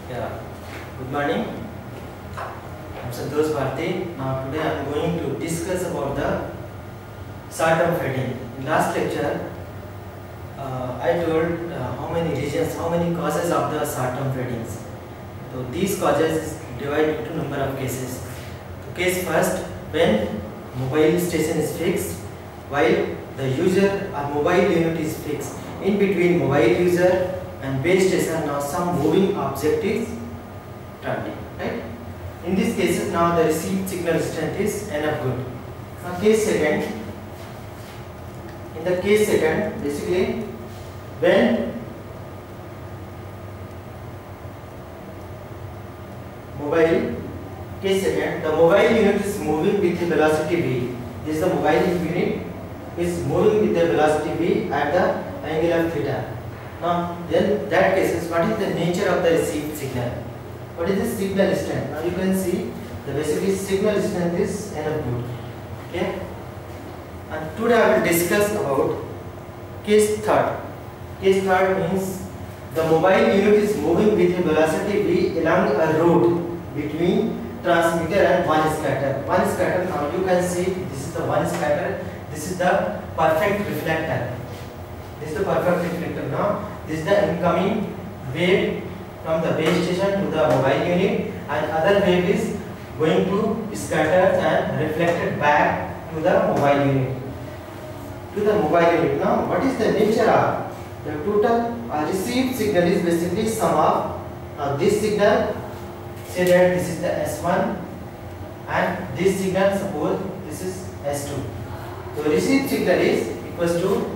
Yeah, good morning. I'm Santosh Bharti. Now today I'm going to discuss about the short-term fading. In last lecture, I told how many regions, how many causes of the short-term fadings. So these causes divide into number of cases. So case first, when mobile station is fixed, while the user or mobile unit is fixed. In between mobile user and base station, now some moving object is turning, right? In these cases, now the received signal strength is enough good. Now case second, in the case second, basically when the mobile unit is moving with the velocity v. This is the mobile unit is moving with the velocity v at the angle of theta. Now, then that cases, what is the nature of the received signal? What is the signal strength? Now you can see the basically signal strength is enough good. Okay. And today I will discuss about case third. Case third means the mobile unit is moving with a velocity v along a road between transmitter and one scatter. One scatter. Now you can see this is the one scatter. This is the perfect reflector. This is the perfect reflector. Now this is the incoming wave from the base station to the mobile unit, and other wave is going to scatter and reflected back to the mobile unit. Now what is the nature of the total received signal is basically sum of this signal. Say that this is the S1 and this signal, suppose this is S2. So received signal is equals to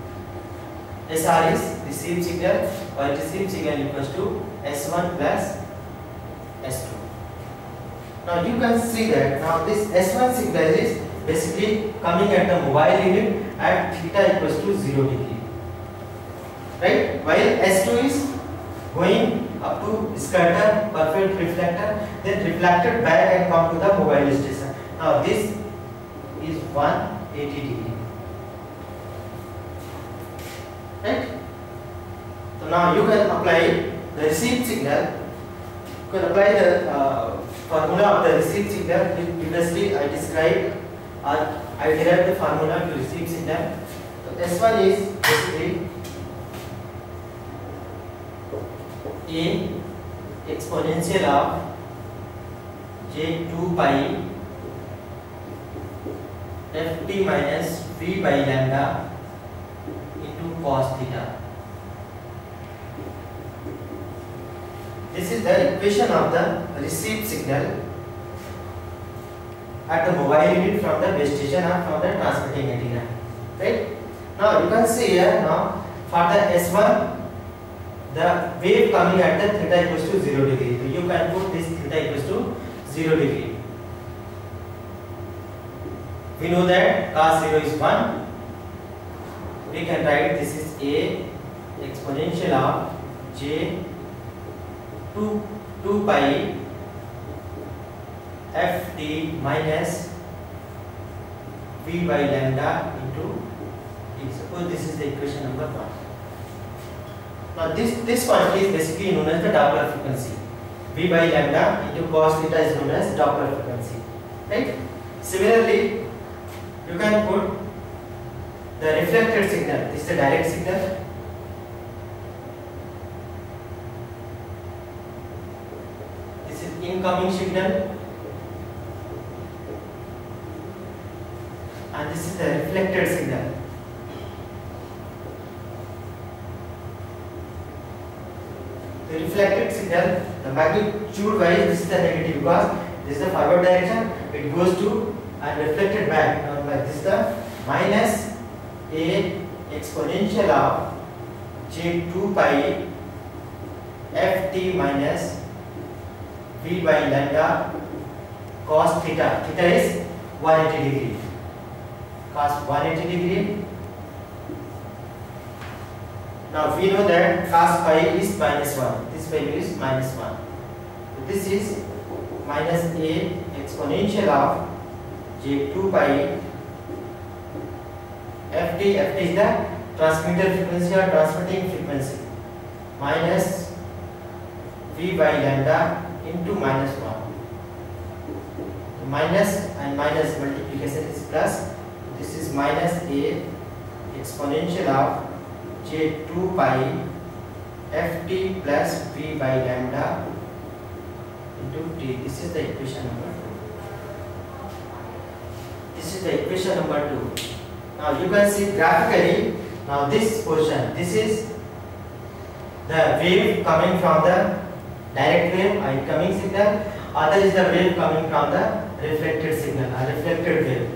SR is received signal, or received signal equals to S1 plus S2. Now you can see that now this S1 signal is basically coming at the mobile unit at theta equals to 0 degree, right? While S2 is going up to scatter, perfect reflector, then reflected back and come to the mobile station. Now this is 180 degree, right? So now you can apply the received signal. You can apply the formula of the received signal. Previously I described or I derived the formula to receive signal. So S1 is basically A exponential of j2 pi ft minus v by lambda into cos theta. This is the equation of the received signal at the mobile unit from the base station or from the transmitting antenna, right? Now you can see here, now for the S1, the wave coming at the theta equals to 0 degree. So you can put this theta equals to 0 degree. We know that cos 0 is 1. We can write this is A exponential of j 2 pi ft minus v by lambda into t. Suppose this is the equation number 1. Now this quantity is basically known as the Doppler frequency. V by lambda into cos theta is known as Doppler frequency, right? Similarly, you can put the reflected signal. This is the direct signal. This is incoming signal, and this is the reflected signal. The reflected signal, the magnitude wise, this is the negative because this is the forward direction, it goes to and reflected back. Now this is the minus A exponential of j2 pi ft minus v by lambda cos theta. Theta is 180 degree. Cos 180 degree. Now we know that cos pi is minus 1. This value is minus 1. So this is minus A exponential of j2 pi ft. Ft is the transmitter frequency or transmitting frequency minus v by lambda into minus 1. Minus and minus multiplication is plus. This is minus a exponential of j 2 pi ft plus v by lambda into t. This is the equation number 2. This is the equation number 2. Now you can see graphically. Now this portion, this is the wave coming from the direct wave, incoming signal. Other is the wave coming from the reflected signal, reflected wave.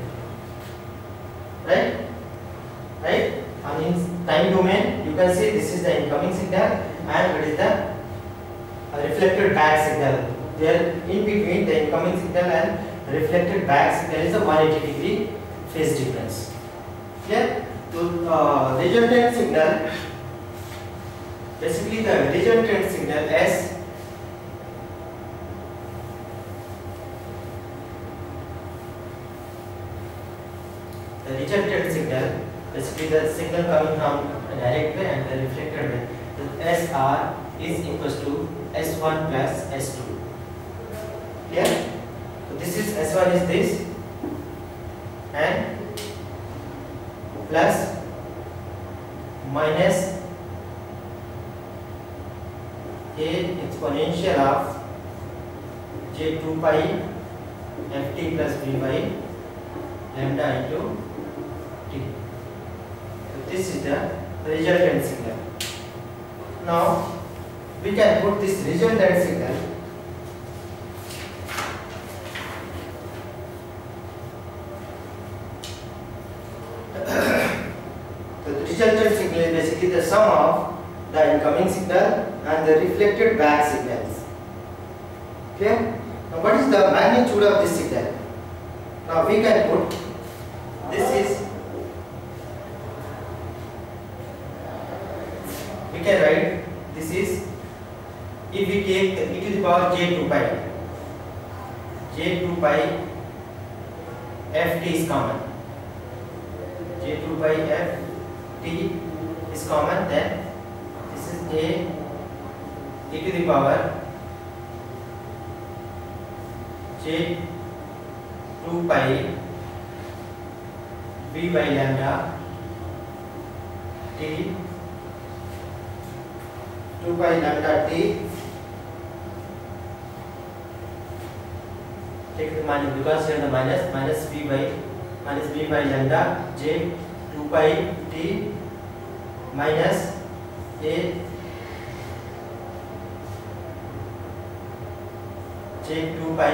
Right? And in time domain, you can see this is the incoming signal and it is the reflected back signal. There in between the incoming signal and reflected back signal is a 180 degree phase difference. Clear? So resultant signal, basically the resultant signal S the resultant signal, basically the signal coming from a direct way and the reflected way. The SR is equals to S1 plus S2. Clear? So this is S1 is this and plus minus a exponential of j2 pi ft plus v by lambda into t. So this is the resultant signal. Now we can put this resultant signal resultant signal is basically the sum of the incoming signal and the reflected back signals. Okay? Now what is the magnitude of this signal? Now we can put we can write this is, if we take the e to the power j2 pi ft is common, j2 pi ft is common, then this is a e to the power j2 pi v by lambda t 2 pi lambda t, take the minus because here the minus v by lambda j 2 pi t minus a j 2 pi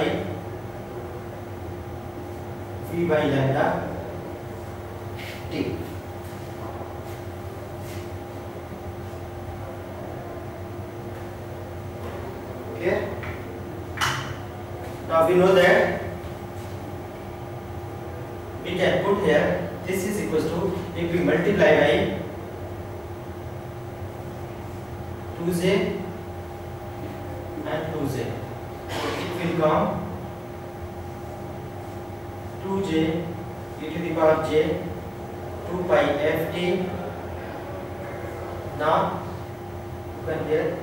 v by lambda t. Okay. Now we know that we can put here this is equals to, if we multiply by 2j and 2j, it will come 2j e to the power j 2 pi ft. Now you can hear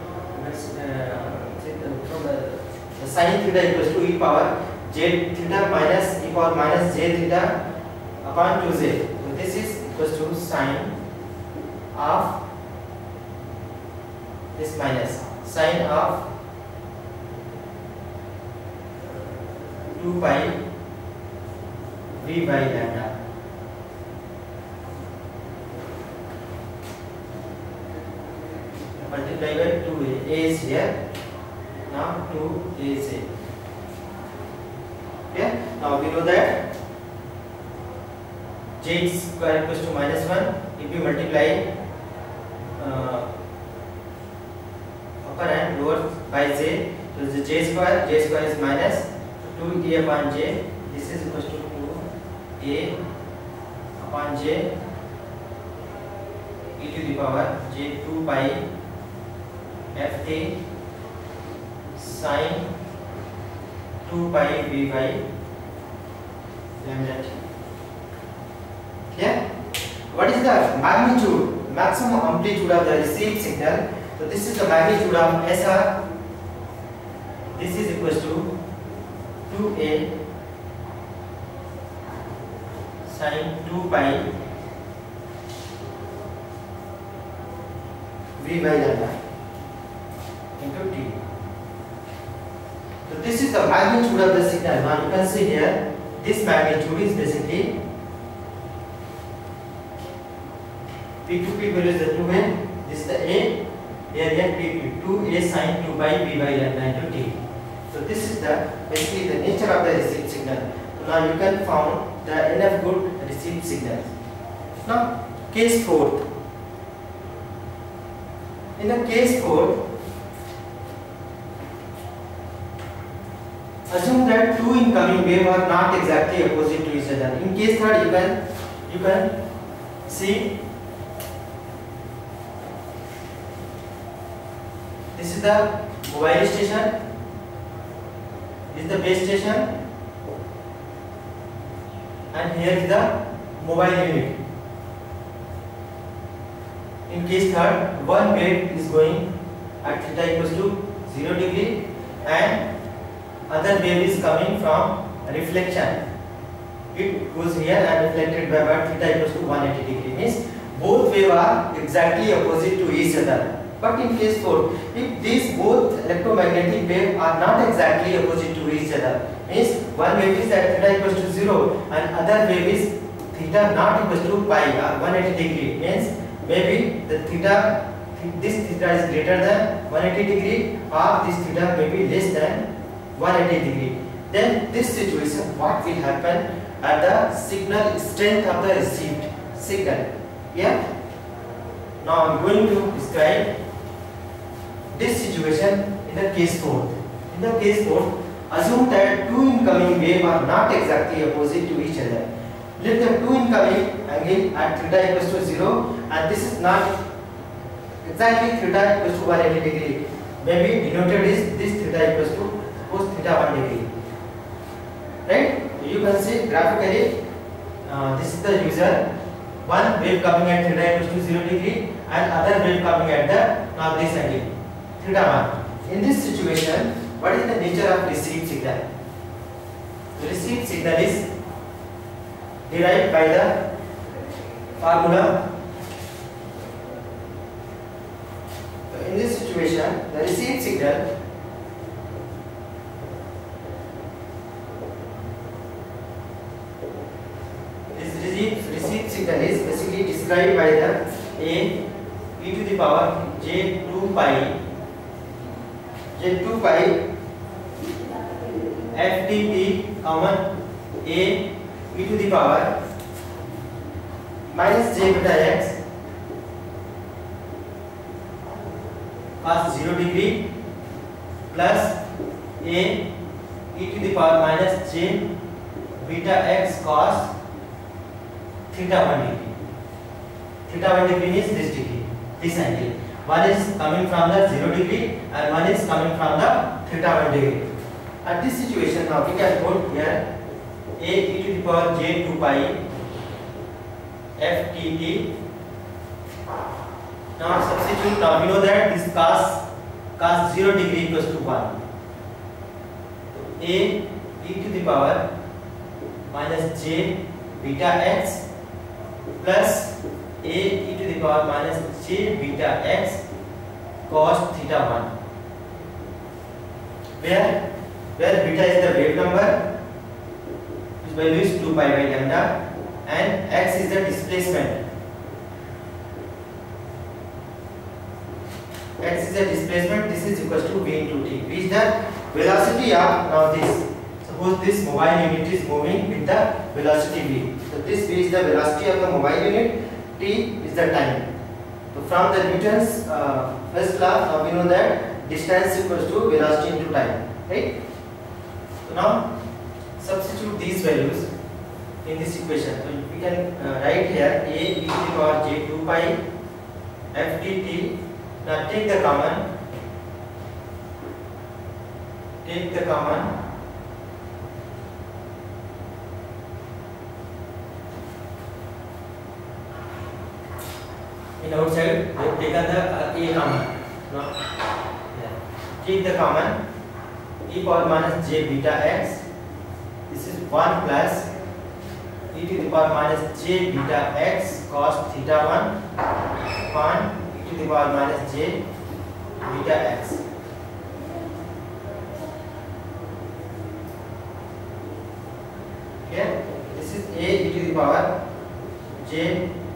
from the sin theta equals to e power j theta minus e power minus j theta upon 2j. So this is equals to sin of this minus sin of 2 pi v by lambda. Multiply by 2a. A is here. Now 2 is a. Okay. Now we know that j square equals to minus 1. If we multiply upper and lower by j, so the j square is minus 2a upon j. This is equals to 2a upon j e to the power j 2 pi ft sin 2 pi v by lambda t. Clear? What is the magnitude, maximum amplitude of the received signal? So this is the magnitude of SR this is equals to 2a sin 2 pi v by lambda into t. So this is the magnitude of the signal. Now you can see here, this magnitude is basically peak to peak value is the 2a, this is the a, here peak to 2a sin 2 pi v by lambda into t. So this is the basically the nature of the received signal. So now you can found the enough good received signals. Now case 4. In the case 4, assume that two incoming waves are not exactly opposite to each other. In case 3rd, you can see this is the mobile station, this is the base station, and here is the mobile unit. In case 3rd, one wave is going at theta equals to 0 degree and other wave is coming from reflection. It goes here and reflected backward, theta equals to 180 degree. Means both waves are exactly opposite to each other. But in case 4, if these both electromagnetic waves are not exactly opposite to each other, means one wave is at theta equals to 0 and other wave is theta not equals to pi or 180 degree, means maybe the theta, this theta is greater than 180 degree or this theta may be less than 180 degree. Then this situation, what will happen at the signal strength of the received signal? Yeah. Now I am going to describe this situation in the case 4. In the case 4, assume that two incoming waves are not exactly opposite to each other. Let the two incoming angle at theta equals to 0 and this is not exactly theta equals to 180 degree. Maybe denoted is this theta equals to suppose theta 1 degree. Right? You can see graphically this is the user, one wave coming at theta equals to 0 degree and other wave coming at the now this angle theta 1. In this situation, what is the nature of received signal? The received signal is derived by the formula. So in this situation, the received signal received signal is basically described by the a e to the power j2 pi ftp common a e to the power minus j beta x cos 0 degree plus a e to the power minus j beta x cos theta 1 degree. Theta 1 degree means this degree, this angle. One is coming from the 0 degree and one is coming from the theta 1 degree. At this situation, now we can put here a e to the power j2 pi ftp. Now substitute. Now we know that this cos 0 degree equals to 1. So a e to the power minus j beta x plus a e to the power minus j beta x cos theta 1, where beta is the wave number, whose value is 2 pi by lambda, and x is the displacement. X is the displacement. This is equals to v into t. V is the velocity of now this. Suppose this mobile unit is moving with the velocity v. So this v is the velocity of the mobile unit. T is the time. So from the Newton's first law, now we know that distance equals to velocity into time. Right? So now substitute these values in this equation. So we can write here a e to the power j2 pi ft. Now take the common. In outside, we have taken the a common. No? Yeah. Take the common. e power minus j beta x. This is 1 plus e to the power minus j beta x cos theta 1 upon e to the power minus j beta x. Okay, this is a e to the power j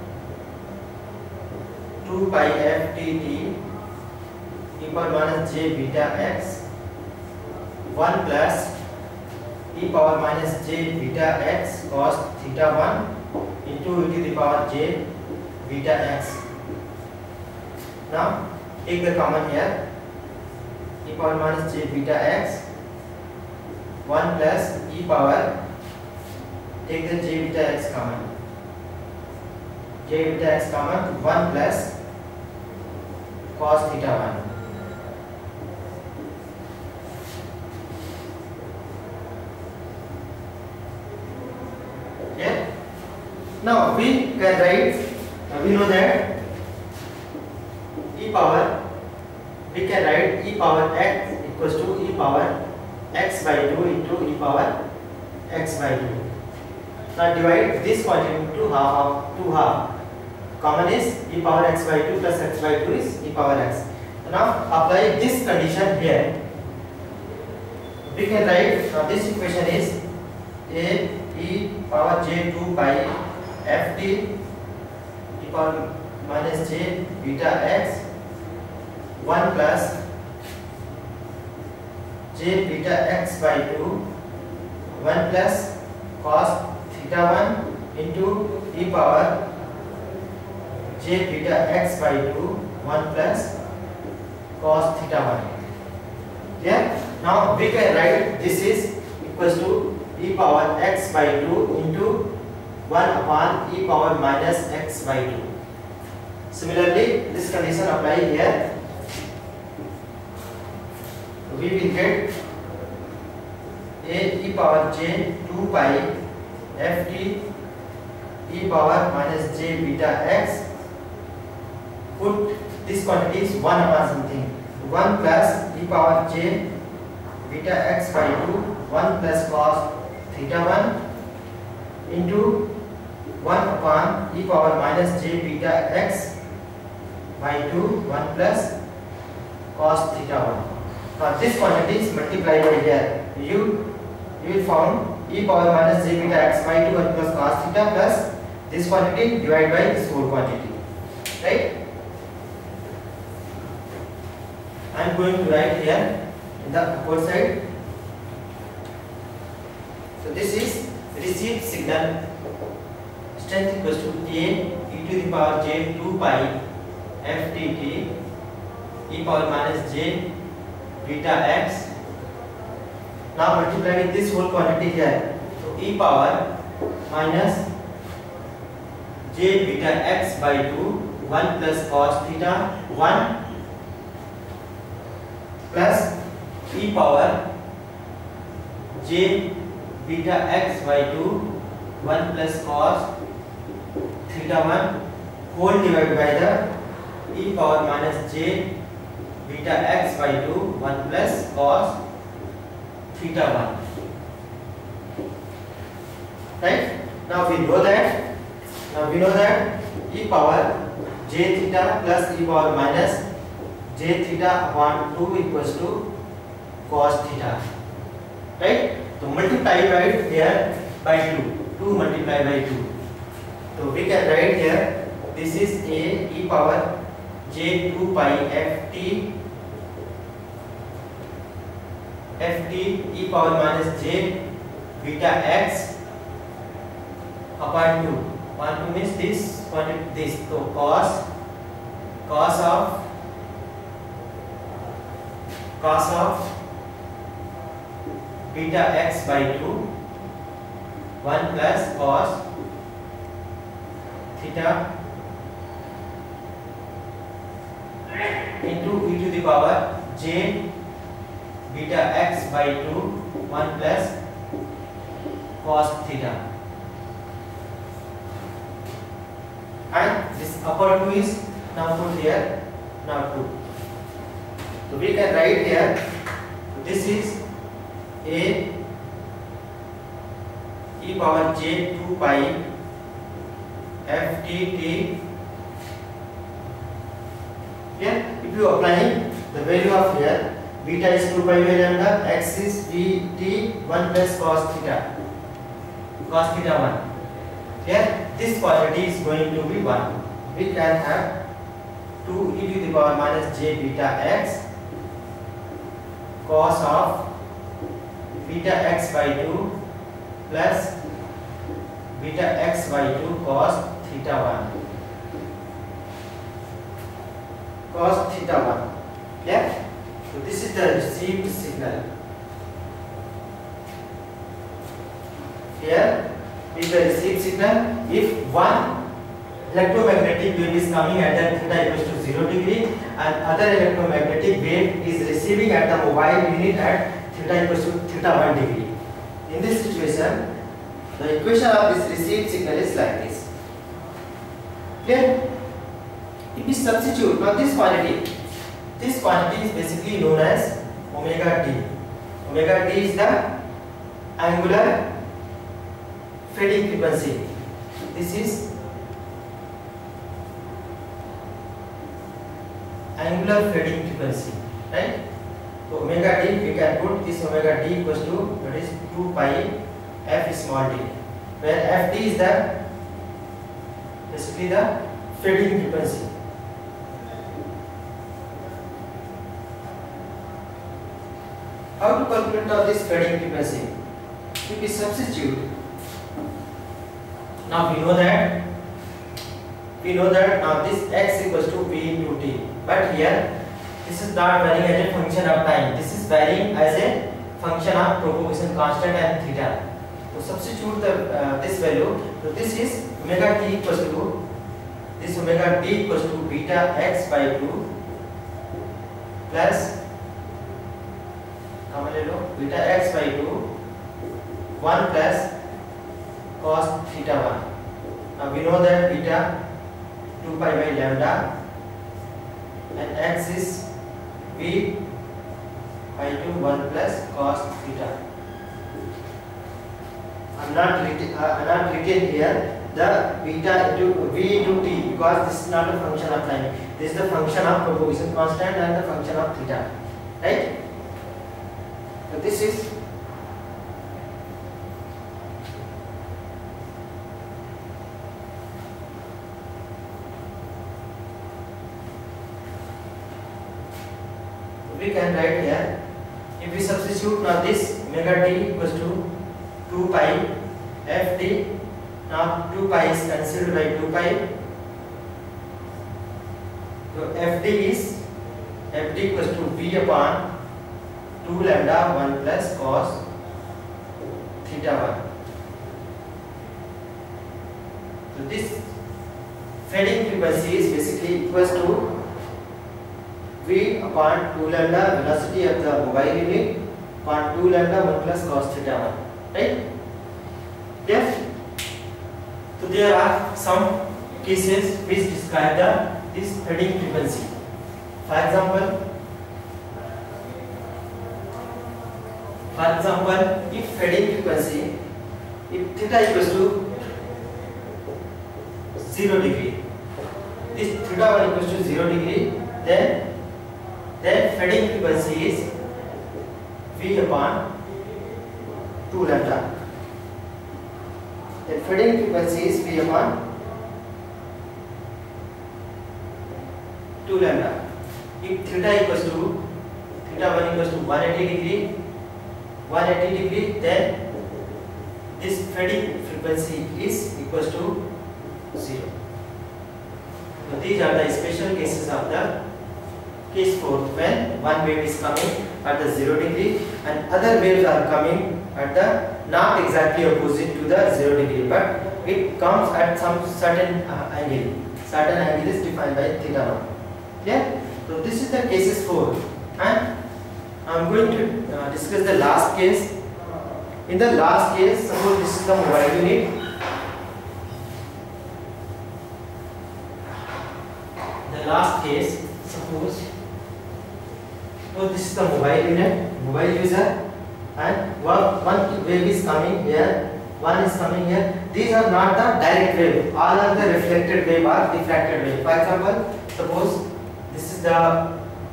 2 pi f t t e power minus j beta x 1 plus e power minus j beta x cos theta 1 into e to the power j beta x. Now take the common here, e power minus j beta x 1 plus e power, take the j beta x common, j beta x common 1 plus cos theta 1. Okay, now we can write, we know that e power, we can write e power x equals to e power x by 2 into e power x by 2. Now divide this quantity into half. Common is e power x by 2 plus x by 2 is e power x. Now apply this condition here. We can write, now this equation is a e power j 2 by f t e power minus j beta x 1 plus j beta x by 2 1 plus cos theta 1 into e power j beta x by 2 1 plus cos theta 1. Yeah, now we can write this is equals to e power x by 2 into 1 upon e power minus x by 2. Similarly, this condition apply here. We will get a e power j 2 pi f t e power minus j beta x. Put this quantity is 1 upon something, 1 plus e power j beta x by 2 1 plus cos theta 1 into 1 upon e power minus j beta x by 2 1 plus cos theta 1. Now this quantity is multiplied by here. You will found e power minus j beta x by 2 1 plus cos theta plus this quantity divided by this whole quantity. Right? I am going to write here in the upward side. So this is received signal strength equals to a e to the power j 2 pi f t t e power minus j beta x. Now multiply with this whole quantity here. So e power minus j beta x by 2 1 plus cos theta 1 plus e power j beta x by 2 1 plus cos theta 1 whole divided by the e power minus j beta x by 2 1 plus cos theta 1. Right? Now we know that e power j theta plus e power minus j theta upon 2 equals to cos theta. Right? So multiply by here by 2. 2 multiply by 2. So we can write here this is a e power j 2 pi f t e power minus j beta x upon 2. Upon 2 means this quantity this. So cos of beta x by 2 1 plus cos theta into e to the power j beta x by 2 1 plus cos theta, and this upper 2 is now put here, now 2. So we can write here this is a e power j 2 pi f t t. Yeah, if you apply the value of here, beta is 2 pi by lambda, x is v t 1 plus cos theta 1. Yeah, this quantity is going to be 1. We can have 2 e to the power minus j beta x cos of beta x by 2 plus beta x by 2 cos theta 1. Cos theta 1. Yeah. So this is the received signal. Here is the received signal. If one electromagnetic wave is coming at the theta equals to 0 degree and other electromagnetic wave is receiving at the mobile unit at theta equals to theta 1 degree. In this situation, the equation of this received signal is like this. Clear? If we substitute now this quantity is basically known as omega t. Omega t is the angular fading frequency. This is angular fading frequency, right? So omega t, we can put this omega t equals to, that is 2 pi f small t, where f t is the basically the fading frequency. How to calculate of this fading frequency? If we substitute, now we know that now this x equals to v into t, but here this is not varying as a function of time, this is varying as a function of propagation constant and theta. So substitute this value. So this is omega t equals to beta x by 2 plus beta x by 2 1 plus cos theta 1. Now we know that beta 2 pi by lambda and x is v by 2 1 plus cos theta. I'm not written here the beta into v into t because this is not a function of time. This is the function of propagation constant and the function of theta, right? So this is we can write here. If we substitute now this omega t equals to 2 pi f t. Now 2 pi is cancelled by 2 pi. So f t equals to v upon 2 lambda 1 plus cos theta 1. So this fading frequency is basically equals to v upon 2 lambda velocity of the mobile unit upon 2 lambda 1 plus cos theta 1, right? Yes. So there are some cases which describe this fading frequency. For example, if fading frequency, if theta equals to 0 degree, this theta 1 equals to 0 degree, then fading frequency is v upon 2 lambda. The fading frequency is v upon 2 lambda. If theta 1 equals to 180 degree, then this fading frequency is equals to 0. So these are the special cases of the case 4, when one wave is coming at the 0 degree and other waves are coming at the not exactly opposite to the 0 degree, but it comes at some certain angle. Certain angle is defined by theta 1. Yeah. So this is the cases 4, and I am going to discuss the last case. In the last case, suppose this is the mobile unit. The last case, suppose this is the mobile unit, mobile user, and one wave is coming here, one is coming here. These are not the direct wave, all are the reflected wave or diffracted wave. For example, suppose this is the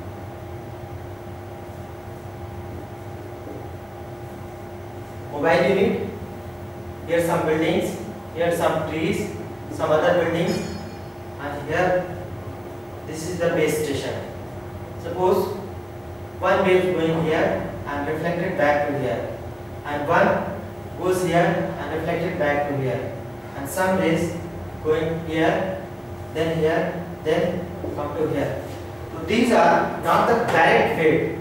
mobile unit. Here some buildings, here some trees, some other buildings, and here this is the base station. Suppose one wave going here and reflected back to here, and one goes here and reflected back to here, and some rays going here, then come to here. So these are not the direct wave.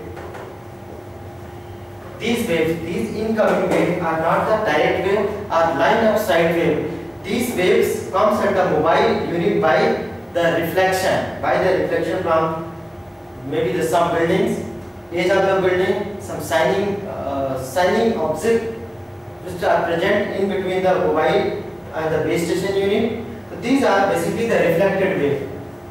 These waves, these incoming waves are not the direct wave or line of sight wave. These waves comes at the mobile unit by the reflection from maybe some buildings, edge of the building, some shining object which are present in between the mobile and the base station unit. So these are basically the reflected wave.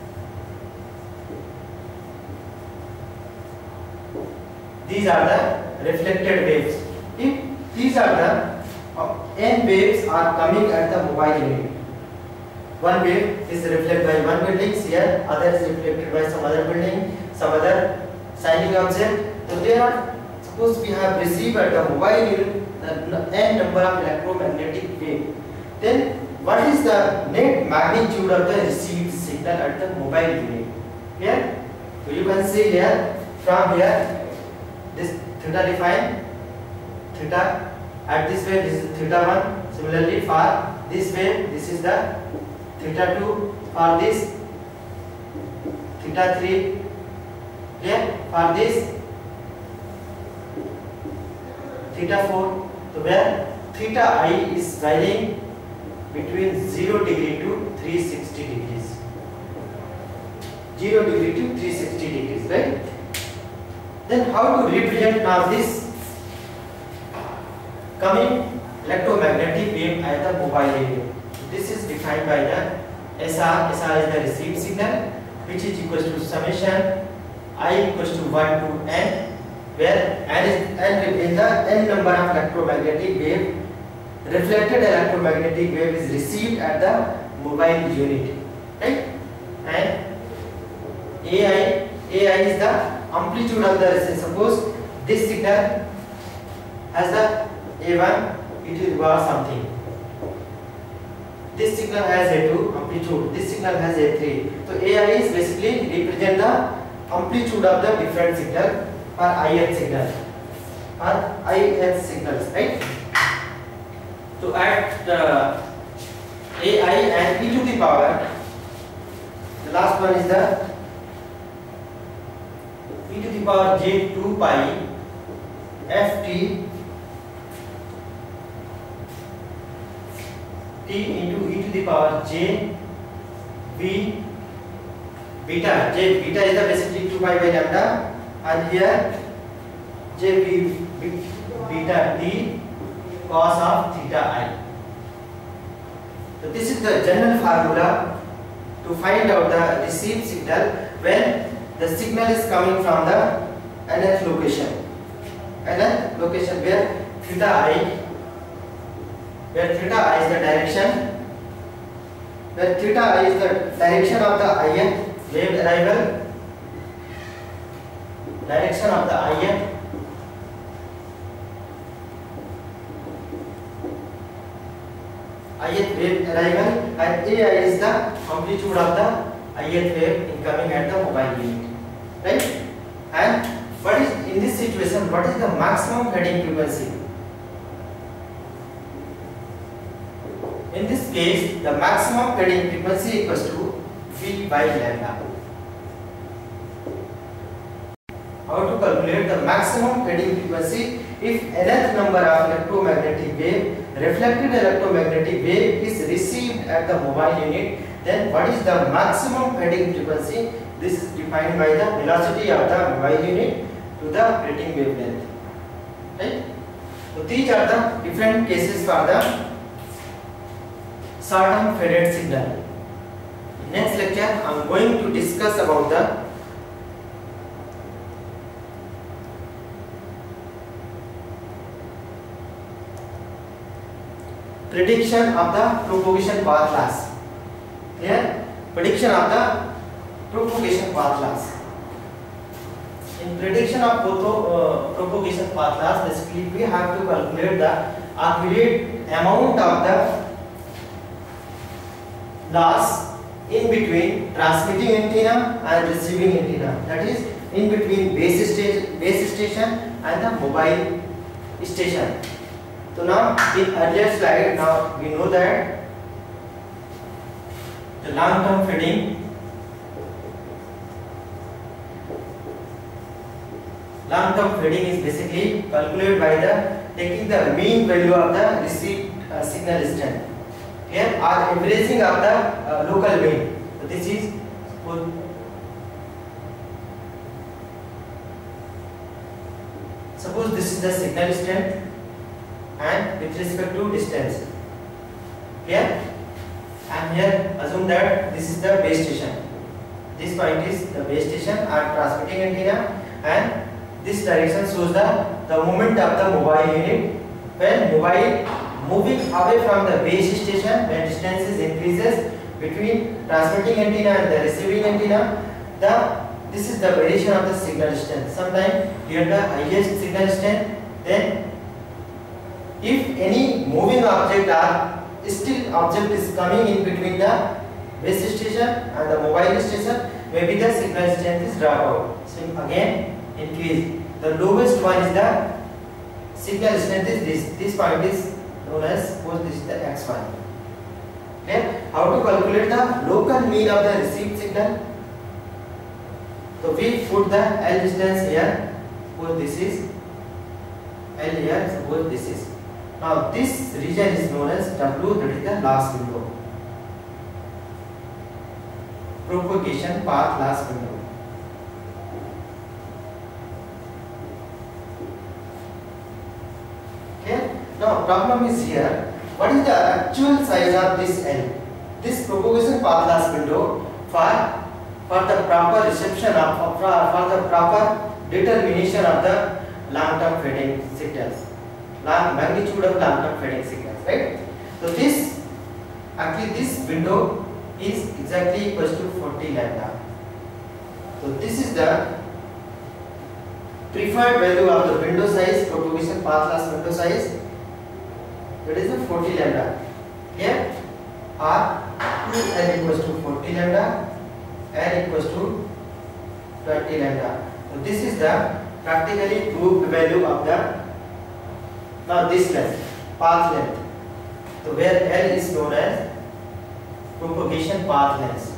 These are the reflected waves. If these are the n waves are coming at the mobile unit. One wave is reflected by one building here, other is reflected by some other building, some other shining object. So there are, suppose we have received at the mobile unit the n number of electromagnetic wave. Then what is the net magnitude of the received signal at the mobile unit? Here, so you can see here, from here, this theta defined, theta at this wave, this is theta 1. Similarly for this wave, this is the theta 2. For this, theta 3. Here for this, theta 4. So where theta I is varying between 0 degree to 360 degrees. 0 degree to 360 degrees, right? Then how to represent now this coming electromagnetic wave at the mobile unit? This is defined by the SR. SR is the received signal, which is equals to summation I equals to 1 to n, where n is the n number of electromagnetic wave. Reflected electromagnetic wave is received at the mobile unit, right? And AI is the amplitude of the resistance. Suppose this signal has the A1, it will bar something. This signal has A2 amplitude, this signal has A3. So AI is basically represent the amplitude of the different signal or ith signals, right? So at AI and e to the power, the last one is the e to the power j2 pi ft t into e to the power j v beta. J beta is the basically 2 pi by lambda, and here j v beta t cos of theta I. So this is the general formula to find out the received signal when the signal is coming from the nth location. Nth location where theta I is the direction, where theta I is the direction of the ith wave arrival, direction of the ith wave arrival, and AI is the amplitude of the ith wave incoming at the mobile unit, right? And what is in this situation, what is the maximum fading frequency? In this case, the maximum fading frequency equals to V by lambda. How to calculate the maximum fading frequency? If nth number of electromagnetic wave, reflected electromagnetic wave is received at the mobile unit, then what is the maximum fading frequency? This is defined by the velocity of the mobile unit to the operating wavelength, right? So these are the different cases for the short-term faded signal. In next lecture, I am going to discuss about the prediction of the propagation path loss. Here, prediction of the propagation path loss. In prediction of propagation path loss, basically we have to calculate the accurate amount of the loss in between transmitting antenna and receiving antenna. That is, in between base station and the mobile station. So now in earlier slide, now we know that the long-term feeding is basically calculated by the taking the mean value of the received signal strength. Here are averaging of the local mean. So this is suppose this is the signal strength and with respect to distance. Here and here assume that this is the base station. This point is the base station and transmitting antenna, and this direction shows the movement of the mobile unit. When mobile moving away from the base station, when distance increases between transmitting antenna and the receiving antenna, this is the variation of the signal strength. Sometimes here the highest signal strength, then if any moving object is coming in between the base station and the mobile station, maybe the signal strength is drop out. So again increase. The lowest one is the signal strength is this. This point is known as, suppose this is the x1. Okay? How to calculate the local mean of the received signal? So we put the L distance here. Suppose this is L here. Suppose this is. Now this region is known as W. That is the loss window. Propagation path loss window. Okay. Now problem is here. What is the actual size of this L? This propagation path loss window for the proper reception of for the proper determination of the long-term fading signals, magnitude of long-term fading signals, right? So this actually this window is exactly equals to 40 lambda. So this is the preferred value of the window size, propagation path loss window size. That is the 40 lambda. Here R 2L equals to 40 lambda, L equals to 20 lambda. So this is the practically proved value of the now this length, path length. So where L is known as propagation path length.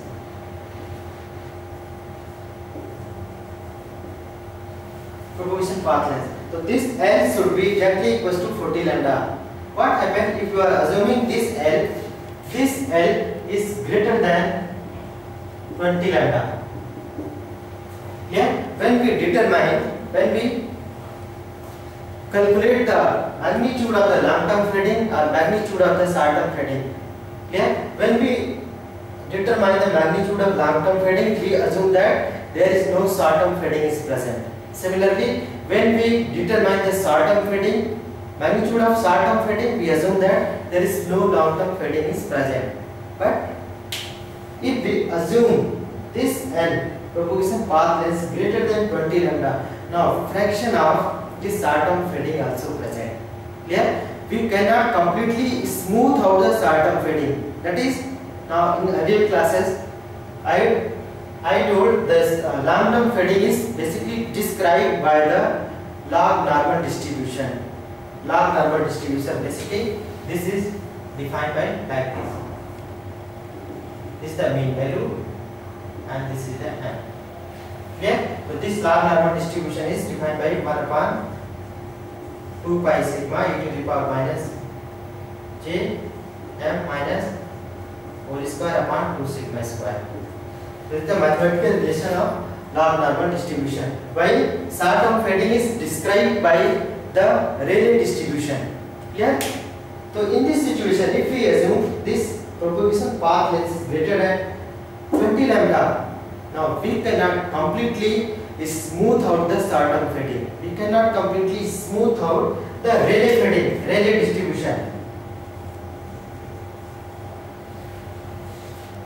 Propagation path length. So this L should be exactly equals to 40 lambda. What happens if you are assuming this L is greater than 20 lambda? Here, when we calculate the magnitude of the long-term fading or magnitude of the short-term fading. Here, when we determine the magnitude of long-term fading, we assume that there is no short-term fading is present. Similarly, when we determine the short-term fading, magnitude of short-term fading, we assume that there is no long-term fading is present. But if we assume this L propagation path is greater than 20 lambda, now fraction of this short-term fading also present. Clear? We cannot completely smooth out the short-term fading. That is, now in earlier classes, I told this long-term fading is basically described by the log normal distribution. Log normal distribution, basically this is defined by like this. This is the mean value and this is the n. Okay? So this log normal distribution is defined by 1 upon 2 pi sigma e to the power minus j m minus whole square upon 2 sigma square. This is the mathematical relation of log normal distribution. While short-term fading is described by the Rayleigh distribution. Clear? So in this situation, if we assume this propagation path length is greater than 20 lambda, now we cannot completely smooth out the short-term fading. We cannot completely smooth out the Rayleigh fading, Rayleigh distribution.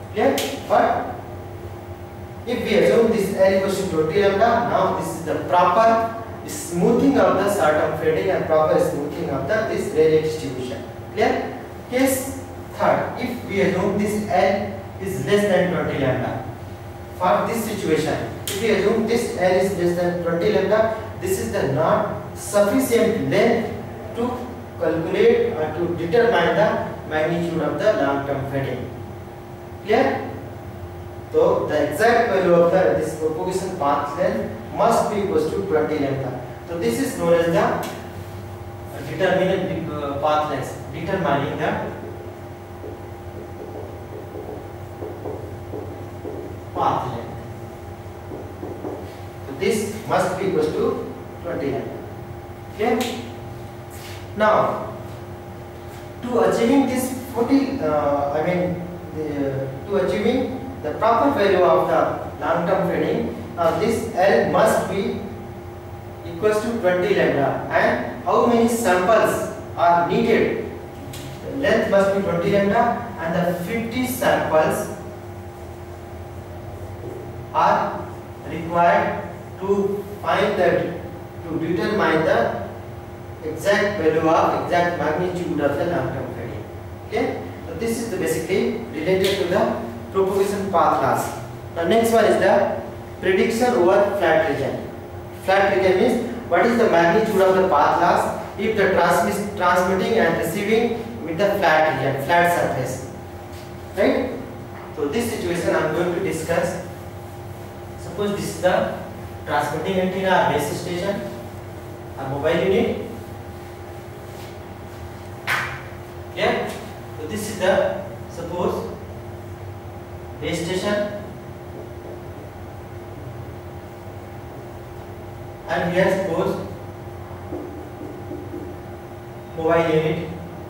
Clear? But if we assume this L equals to 20 lambda, now this is the proper smoothing of the short-term fading and proper smoothing of the this Rayleigh distribution. Clear? Case third, if we assume this L is less than 20 lambda, for this situation, if we assume this L is less than 20 lambda, this is the not sufficient length to calculate or to determine the magnitude of the long-term fading. Clear? So the exact value of this propagation path length must be equal to 20 lambda. So this is known as the determinant path length, determining the path length. So this must be equal to 20 lambda. Okay. Now, to achieving this 40, to achieving the proper value of the long-term fading, this L must be equals to 20 lambda. And how many samples are needed? The length must be 20 lambda, and the 50 samples are required to find that, to determine the exact value of exact magnitude of the long-term fading. Okay, so this is basically related to the propagation path loss. The next one is the prediction over flat region. Flat region means what is the magnitude of the path loss if the transmitting and receiving with the flat region, flat surface. Right? So this situation I am going to discuss. Suppose this is the transmitting antenna or base station or mobile unit. Yeah. So this is the suppose base station, and here suppose mobile unit.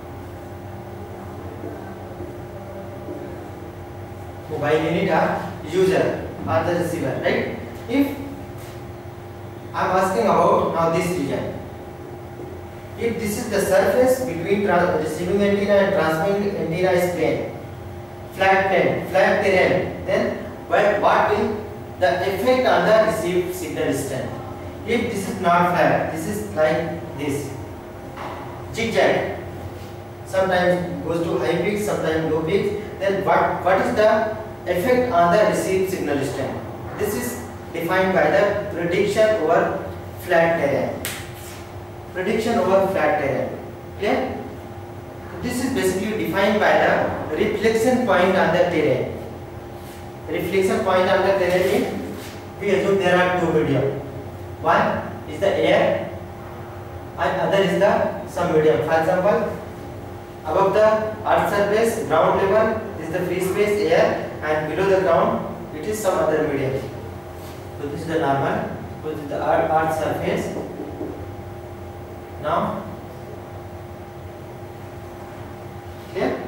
Mobile unit are user or the receiver, right? If I am asking about now this region, if this is the surface between receiving antenna and transmitting antenna is plane, flat terrain, then what will the effect on the received signal strength? If this is not flat, this is like this, zigzag, sometimes goes to high peaks, sometimes low peaks, then what is the effect on the received signal strength? This is defined by the prediction over flat terrain. Prediction over flat terrain. Clear? This is basically defined by the reflection point on the terrain. Reflection point on the terrain means we assume there are two medium. One is the air and other is the some medium. For example, above the earth surface, ground level is the free space air, and below the ground it is some other medium. So this is the normal. So this is the earth surface. Now, clear?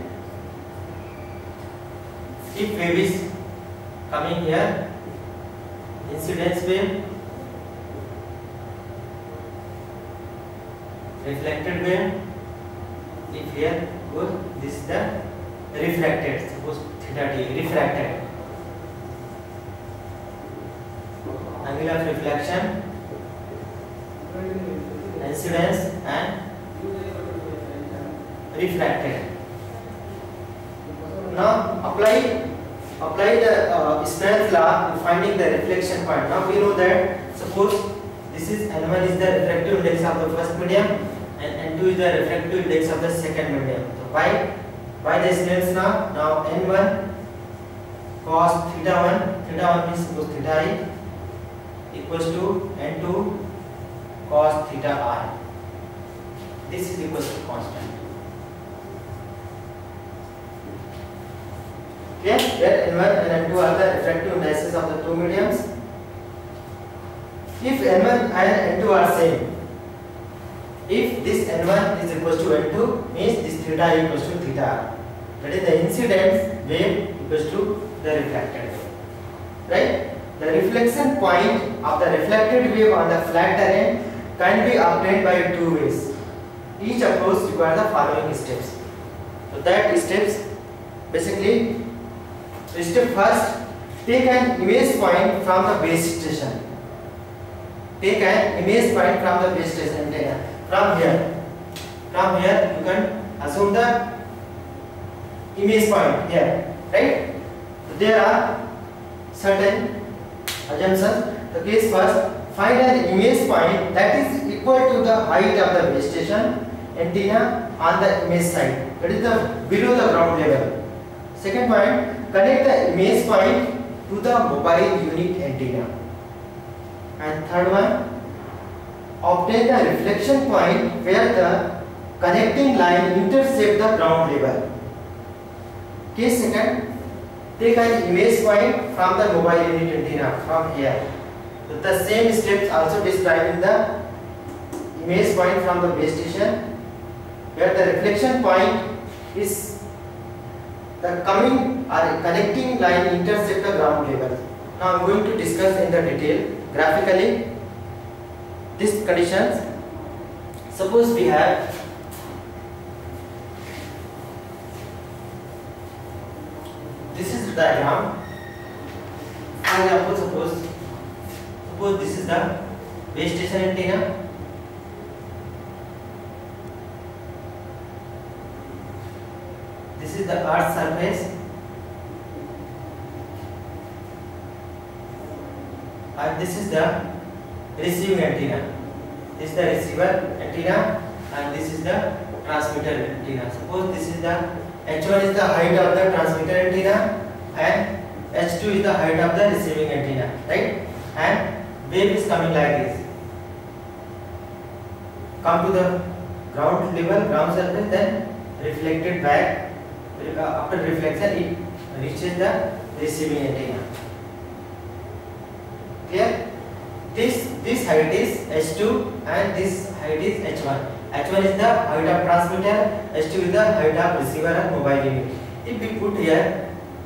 If wave is coming here, incidence wave, reflected wave, if here goes, this is the refracted, suppose theta t, refracted. Angle of reflection, incidence and refracted. Now apply the Snell's law to finding the reflection point. Now we know that suppose this is N1 is the refractive index of the first medium and N2 is the refractive index of the second medium. So by the Snell's law, now N1 cos theta 1 means suppose theta I equals to N2 cos theta I. This is equals to constant. Okay, where N1 and N2 are the refractive indices of the two mediums. If N1 and N2 are same, if this N1 is equals to N2, means this theta equals to theta R. That is the incident wave equals to the refracted wave. Right? The reflection point of the reflected wave on the flat terrain can be obtained by two ways. Each approach requires the following steps. So that steps basically So step first, take an image point from the base station. Take an image point from the base station antenna. From here you can assume the image point here, right? So there are certain assumptions. The case first, find an image point that is equal to the height of the base station antenna on the image side, that is the below the ground level. Second point, connect the image point to the mobile unit antenna. And third one, obtain the reflection point where the connecting line intercept the ground level. Case second, take an image point from the mobile unit antenna from here. So the same steps also described in the image point from the base station, where the reflection point is the coming or connecting line intercept the ground level. Now I am going to discuss in the detail graphically these conditions. Suppose we have this is the diagram. For example, suppose this is the base station antenna. This is the earth surface, and this is the receiving antenna. This is the receiver antenna and this is the transmitter antenna. Suppose this is the H1 is the height of the transmitter antenna and H2 is the height of the receiving antenna, right? And wave is coming like this. Come to the ground level, ground surface, then reflected back. After reflection, it reaches the receiving antenna. Clear? This height is H2 and this height is H1. H1 is the height of transmitter, H2 is the height of receiver and mobile unit. If we put here,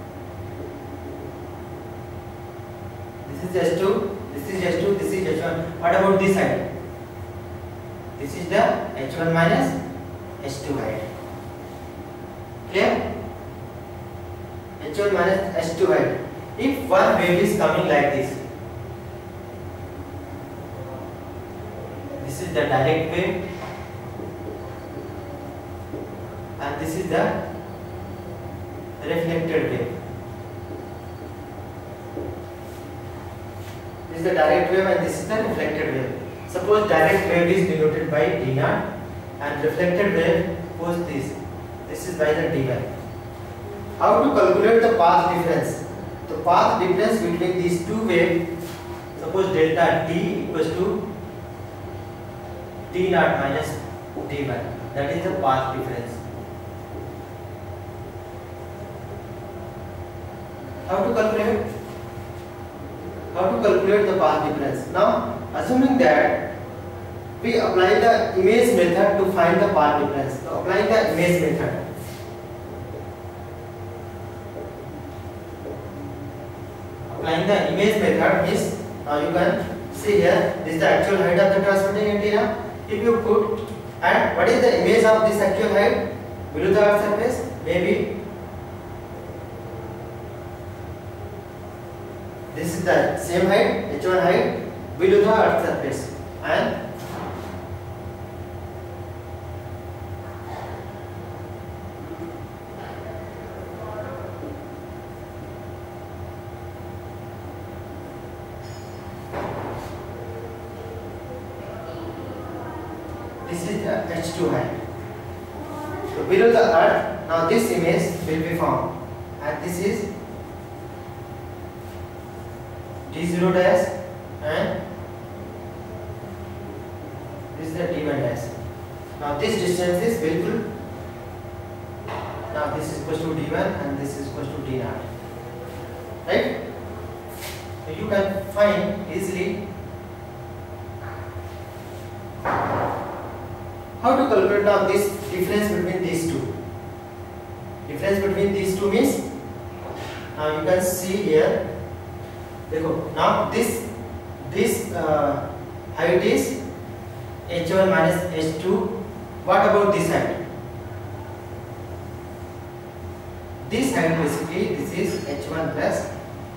this is H2, this is H2, this is H1. What about this height? This is the H1 minus H2 height. Clear? H1 minus H2 height. If one wave is coming like this, this is the direct wave and this is the reflected wave. This is the direct wave and this is the reflected wave. Suppose direct wave is denoted by D0 and reflected wave, suppose this is by the D1. How to calculate the path difference? The path difference between these two waves, suppose delta T equals to D0 minus D1, that is the path difference. How to calculate? How to calculate the path difference? Now, assuming that we apply the image method to find the path difference. So, applying the image method. Applying the image method is, now you can see here, this is the actual height of the transmitting antenna. If you put, and what is the image of this actual height below the earth surface? Maybe this is the same height, H1 height below the earth surface, and this is the H2 height. So below the earth, now this image will be formed, and this is D0 dash and this is the D1 dash. Now this distance is bilkul. Now this is equal to D1 and this is equal to D0. Right? So you can find easily how to calculate now this difference between these two. Difference between these two means, now you can see here. Now this height is H1 minus H2. What about this height? this height basically this is h1 plus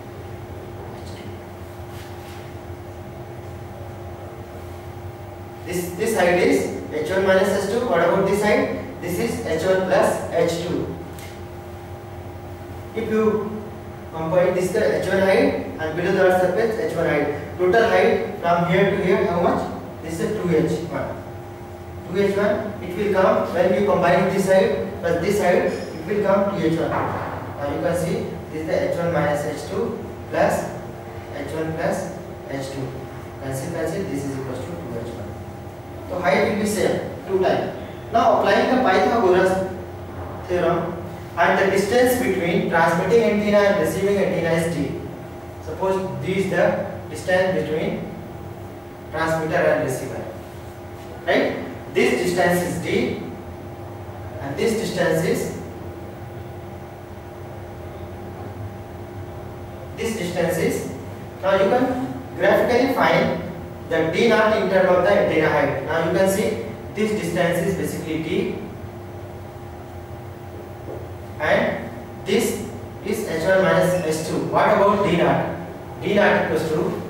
this height is h1 minus h2. What about this height? This is h1 plus h2. If you compare this the h1 height and below the earth surface h1 height, total height from here to here how much? This is 2h1. 2h1 it will come when you combine this height plus this height, it will come 2h1. Now you can see this is the h1 minus h2 plus h1 plus h2. Cancel, this is equals to 2h1. So height will be same 2 times. Now applying the Pythagoras theorem, and the distance between transmitting antenna and receiving antenna is d. Suppose d is the distance between transmitter and receiver, right? This distance is d and this distance is now you can graphically find the d naught in terms of the antenna height. Now you can see this distance is basically d and this is h1 minus h2. What about d naught? D naught equals to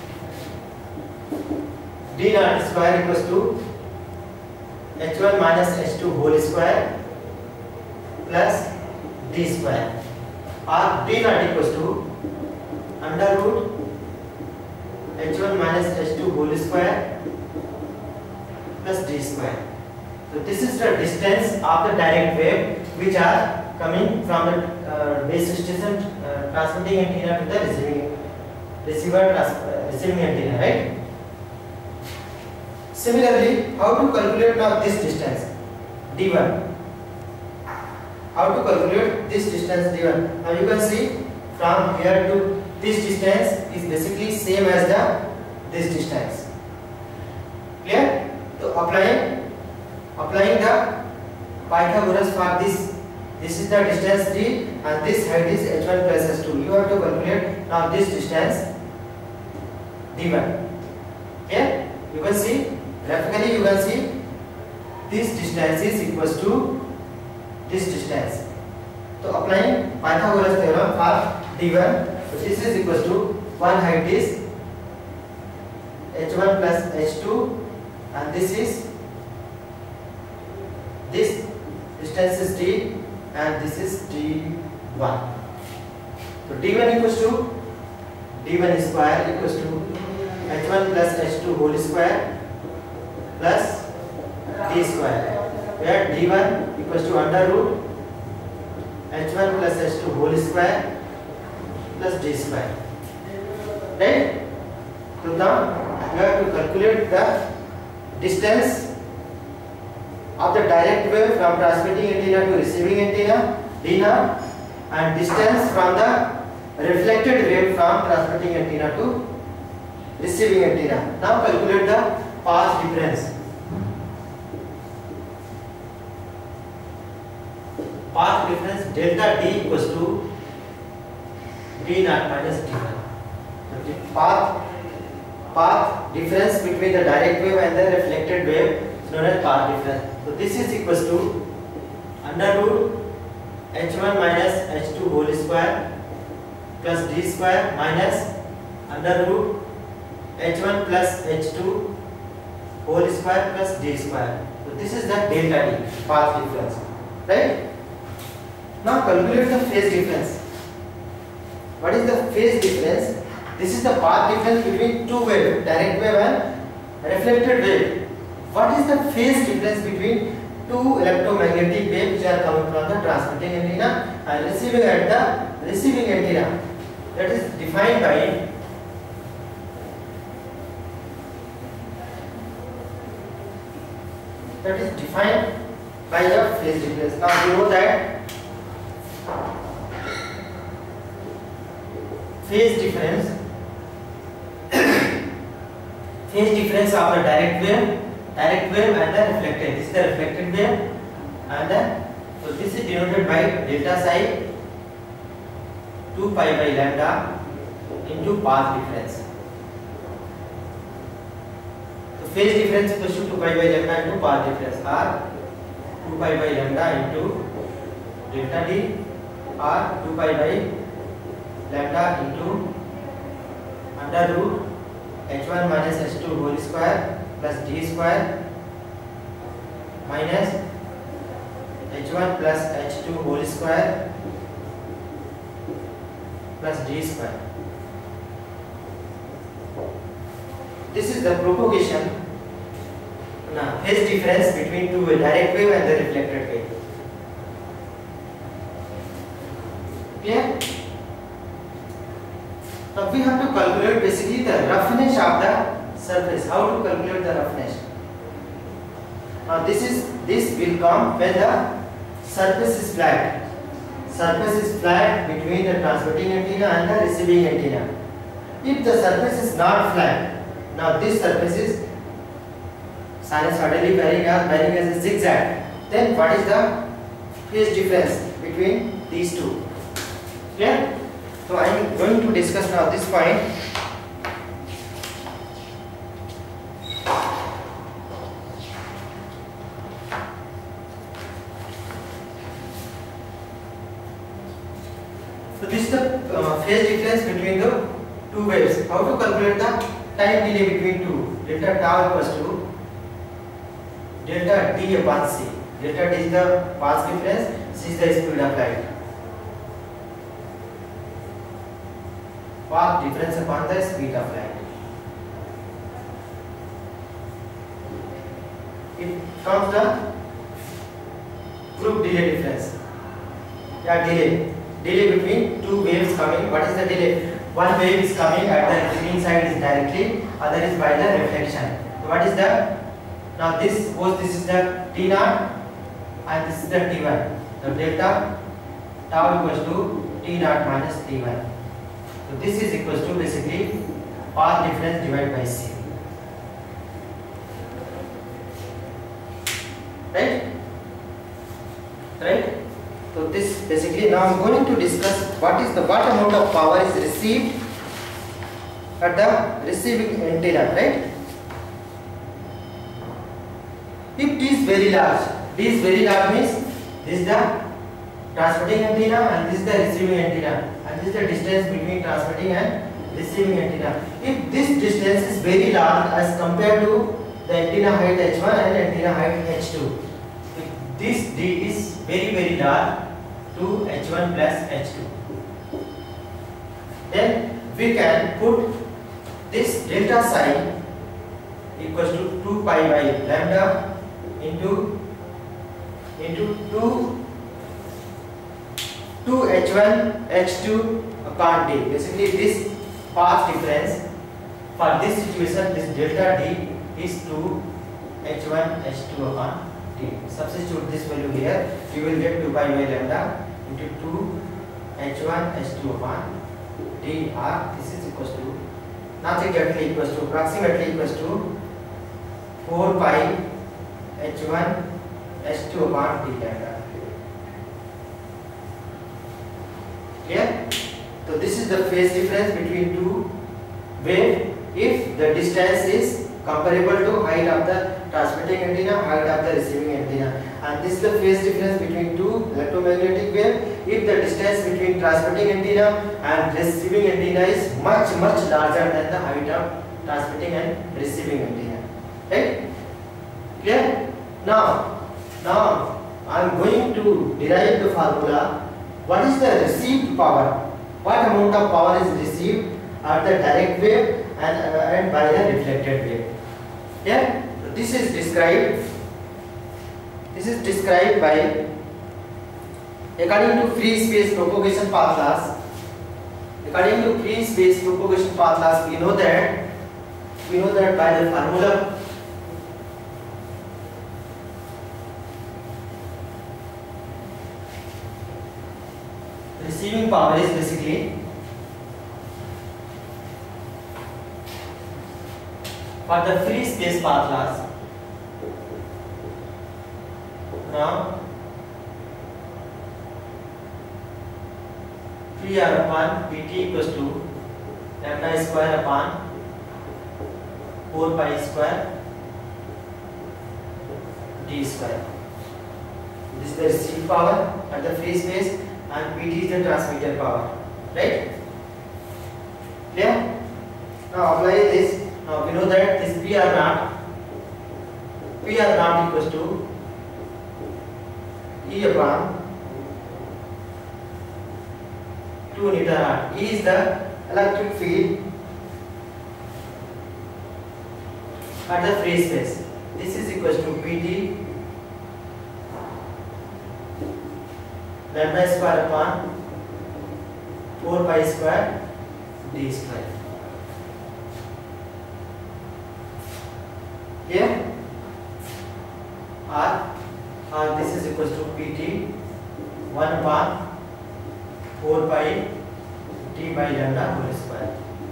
d naught square equals to h1 minus h2 whole square plus d square, or d naught equals to under root h1 minus h2 whole square plus d square. So this is the distance of the direct wave which are coming from the base station transmitting antenna to the receiving antenna, right? Similarly, how to calculate now this distance d1? How to calculate this distance d1? Now you can see from here to this distance is basically same as this distance. Clear? So applying the Pythagoras for this is the distance d and this height is h1 plus h2. You have to calculate now this distance d1. Here you can see graphically, you can see this distance is equals to this distance. So applying Pythagoras theorem for d1, so this is equals to one height is h1 plus h2 and this distance is d and this is d1. So d1 equals to d1 square equals to h1 plus h2 whole square plus d square, where d1 equals to under root h1 plus h2 whole square plus d square, right? So now you have to calculate the distance of the direct wave from transmitting antenna to receiving antenna d naught and distance from the reflected wave from transmitting antenna to receiving antenna. Now calculate the path difference. Path difference delta d equals to d naught minus d1. So the path difference between the direct wave and the reflected wave is known as path difference. So this is equals to under root h1 minus h2 whole square plus d square minus under root h1 plus h2 whole square plus d square. So this is the delta d, path difference, right? Now calculate the phase difference. What is the phase difference? This is the path difference between two waves, direct wave and reflected wave. What is the phase difference between two electromagnetic waves which are coming from the transmitting antenna and receiving at the receiving antenna? That is defined by the phase difference. Now we know that phase difference of the direct wave and the reflected. This is the reflected wave and so this is denoted by delta psi 2 pi by lambda into path difference. So phase difference equals to 2 pi by lambda into path difference, or 2 pi by lambda into delta d or 2 pi by lambda into under root h1 minus h2 whole square plus d square minus h1 plus h2 whole square plus d square. This is the propagation phase difference between two direct wave and the reflected wave. Clear? Now we have to calculate basically the roughness of the surface. How to calculate the roughness? Now this will come when the surface is flat. Surface is flat between the transmitting antenna and the receiving antenna. If the surface is not flat, now this surface is sinusoidally varying as a zigzag, then what is the phase difference between these two? Clear? So I am going to discuss now this point. So this is the phase difference between the two waves. How to calculate the time delay between two? Delta tau equals to delta d upon c. Delta d is the path difference, c is the speed of light. Path difference upon the speed of light. It comes the group delay difference. Delay between two waves coming. What is the delay? One wave is coming at the receiving side is directly, other is by the reflection. So what is the? Now this is the T naught and this is the T1. So delta tau equals to T naught minus T1. So this is equals to basically path difference divided by c. Right? So this basically, now I am going to discuss what amount of power is received at the receiving antenna, right? If T is very large, means this is the transmitting antenna and this is the receiving antenna, and this is the distance between transmitting and receiving antenna. If this distance is very large as compared to the antenna height h1 and antenna height h2, if this d is very large to h1 plus h2, then we can put this delta psi equals to 2 pi by lambda into 2 h1 h2 upon d. Basically this path difference for this situation, this delta d is 2 h1 h2 upon d. Substitute this value here, you will get 2 pi by lambda into 2 h1 h2 upon d, or this is equals to not exactly equals to, approximately equals to 4 pi h1 h2 upon d lambda. Clear? So this is the phase difference between two waves if the distance is comparable to height of the transmitting antenna, height of the receiving antenna, and this is the phase difference between two electromagnetic waves if the distance between transmitting antenna and receiving antenna is much larger than the height of transmitting and receiving antenna. Right? Clear? Now I am going to derive the formula. What is the received power? What amount of power is received at the direct wave and by the reflected wave? Yeah? So this is described by, according to free space propagation path laws. According to free space propagation path laws, we know that by the formula receiving power is basically for the free space path laws. Now P r upon Pt equals to lambda square upon 4 pi square d square. This is the received power at the free space. and Pt is the transmitted power, right? Clear? Now apply this. Now we know that this PR naught equals to E upon 2 newton naught. E is the electric field at the free space. This is equals to Pt lambda square upon 4 pi square d square. Here R this is equals to Pt 1 upon 4 pi d by lambda whole square.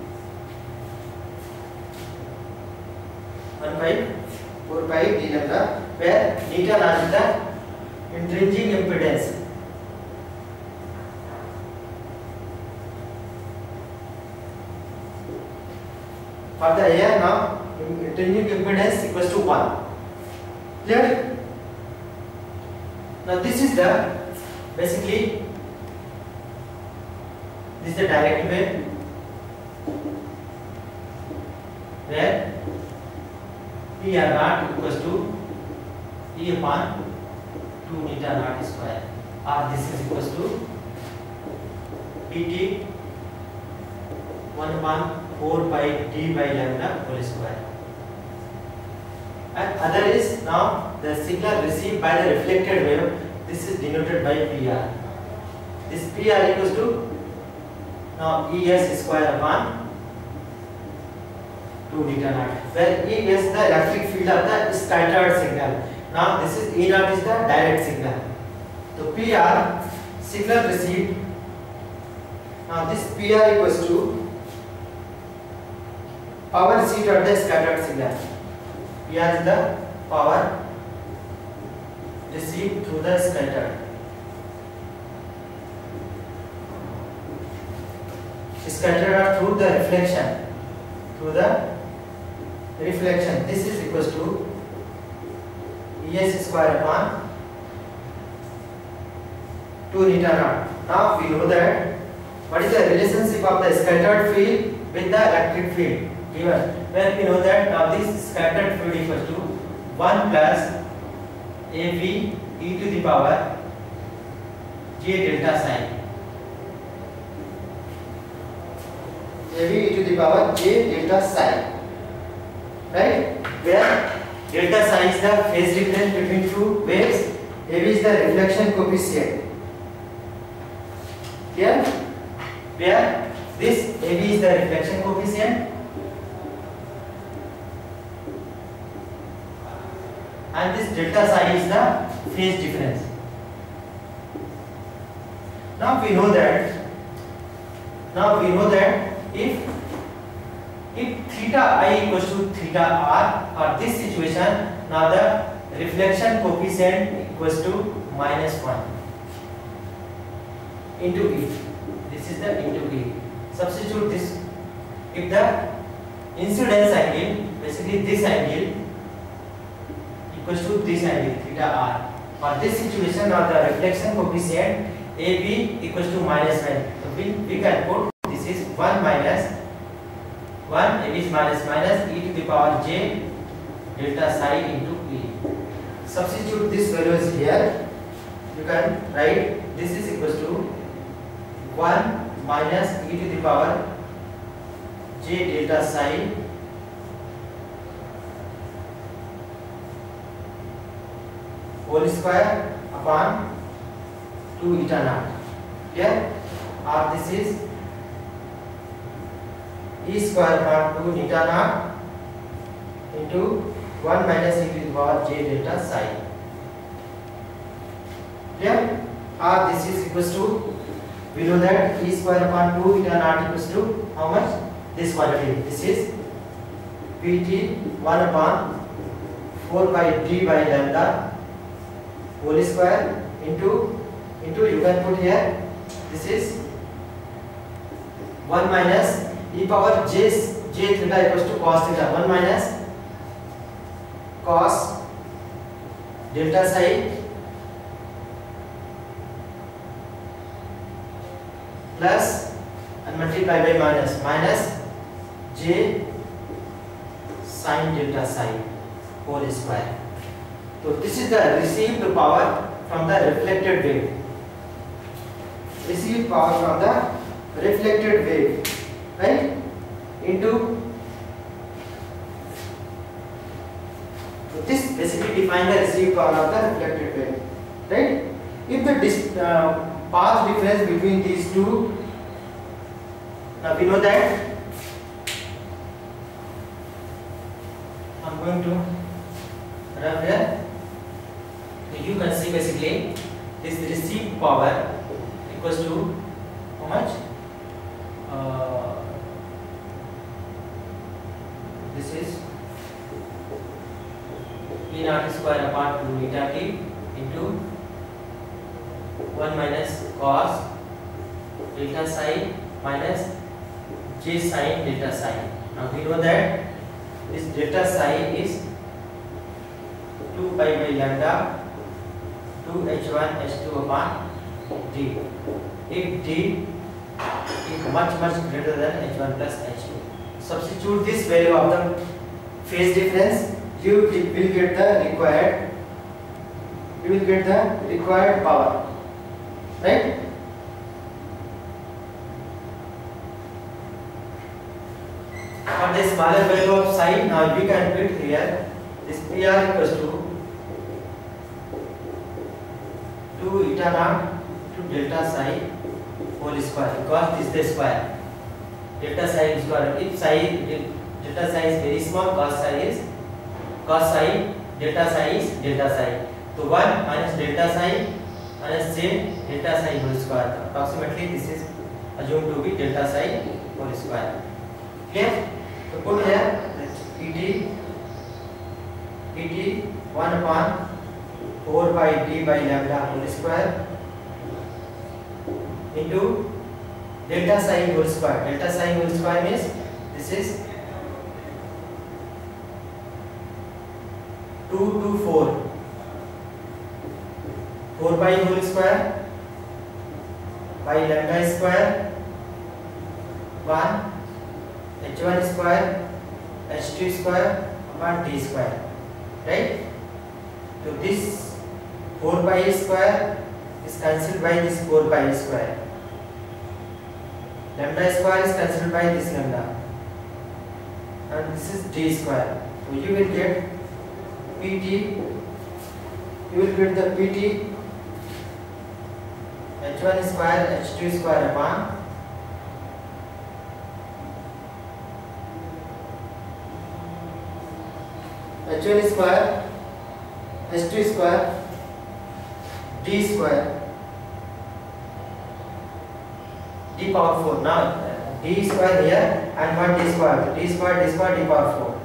1 by 4 pi d lambda, where newton is the intrinsic impedance. For the here now intrinsic impedance equals to 1. Clear? Now this is the basically this is the direct wave where PR naught equals to E upon 2 newton naught square, or this is equals to Pt 1 upon 4 pi d by lambda whole square. And other is now the signal received by the reflected wave. This is denoted by PR. This PR equals to now Es square upon 2 newton naught, where E is the electric field of the scattered signal. Now this is E naught is the direct signal. So PR signal received. Now this PR equals to power received at the scattered signal. PR is the power received through the scattered. Scattered or through the reflection. Through the reflection. This is equals to Es square upon 2 newton naught. Now we know that what is the relationship of the scattered field with the electric field given, where we know that now this scattered field equals to 1 plus AV e to the power j delta psi. AV e to the power j delta psi, right? Where delta psi is the phase difference between two waves, AV is the reflection coefficient. Here, where this AV is the reflection coefficient and this delta psi is the phase difference. Now we know that if theta I equals to theta r, for this situation now the reflection coefficient equals to -1 into E. This is the into E. Substitute this. If the incidence angle, basically this angle equals to this angle theta r, for this situation now the reflection coefficient AB equals to -1. So we can put this is 1 minus 1, AB is minus e to the power j delta psi into E. Substitute this values here. You can write this is equals to 1 minus e to the power j delta psi whole square upon 2 eta naught. Here, or this is e square upon 2 eta naught into 1 minus e to the power j delta psi. Here, or this is equals to, we know that e square upon 2 eta naught equals to how much? This quantity. This is Pt 1 upon 4 by d by lambda whole square into you can put here, this is 1 minus e power j theta equals to cos theta, 1 minus cos delta psi plus and multiply by minus j sin delta psi whole square. So this is the received power from the reflected wave. Received power from the reflected wave, right? Into so this basically defines the received power of the reflected wave, right? If the path difference between these two, now we know that I'm going to rub here. So you can see basically this received power equals to how much? This is E naught square upon 2 eta t into 1 minus cos delta psi minus j sin delta psi. Now we know that this delta psi is 2 pi by lambda 2 h1 h2 upon d. If d is much greater than h1 plus h2, substitute this value of the phase difference, you will get the required power, right? For the smaller value of psi, now we can put here this PR equals to 2 eta naught to delta psi whole square, because this is the square. Delta psi square. If delta psi is very small, cos psi, delta psi is delta psi. So 1 minus delta psi minus j delta psi whole square. Approximately this is assumed to be delta psi whole square. Clear? So put here pt 1 upon 4 by d by lambda whole square into delta psi whole square. Delta psi whole square means this is 2 to 4. 4 by whole square by lambda square 1 h1 square h2 square upon d square, right? So this 4 pi square is cancelled by this 4 pi square. Lambda square is cancelled by this lambda, and this is d square. So you will get pt. You will get the pt h1 square h2 square upon h1 square h2 square d square d power 4. Now d square here and 1 d square d power 4.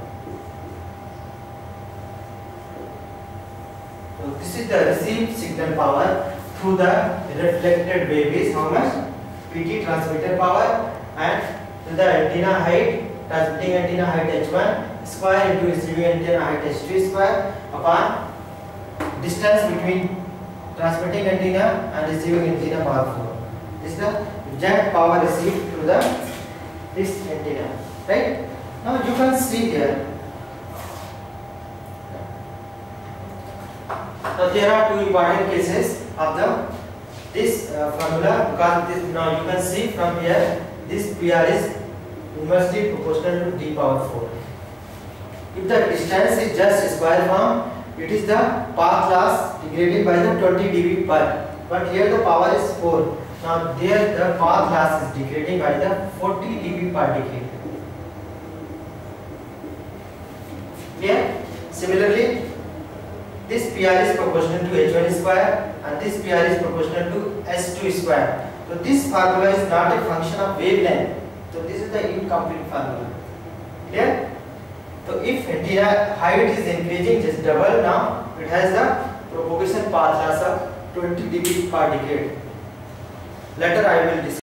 So this is the received signal power through the reflected wave is how much? Pt transmitter power, and to the antenna height, transmitting antenna height h1 square into receiving antenna height h2 square upon distance between transmitting antenna and receiving antenna power 4. This is the exact power received through this antenna, right? Now you can see here. Now there are two important cases of this formula, because this, now you can see from here this PR is inversely proportional to d power 4. If the distance is just square form, it is the path loss degraded by the 20 dB per. But here the power is 4. Now there the path loss is degrading by the 40 dB per decade. Clear? Similarly, this PR is proportional to h1 square and this PR is proportional to h2 square. So this formula is not a function of wavelength. So this is the incomplete formula. Clear? So if antenna height is increasing just double, now it has the propagation path loss of 20 dB per decade. Later I will discuss.